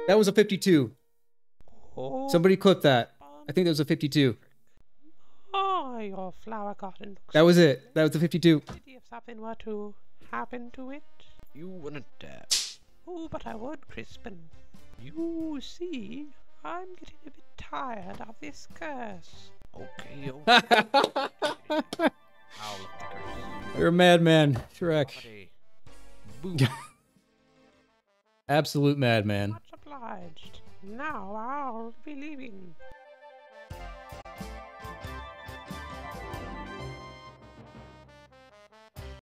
That was a 52. Oh, Somebody clip that. I think that was a 52. oh, your flower garden looks That was it. That was a 52. pretty if something were to happen to it. You wouldn't dare. Oh, but I would, Crispin. You see, I'm getting a bit tired of this curse. Okay, okay. Owl of Dickers. You're a madman, Shrek. Buddy. Boom. Absolute madman. Much obliged. Now I'll be leaving.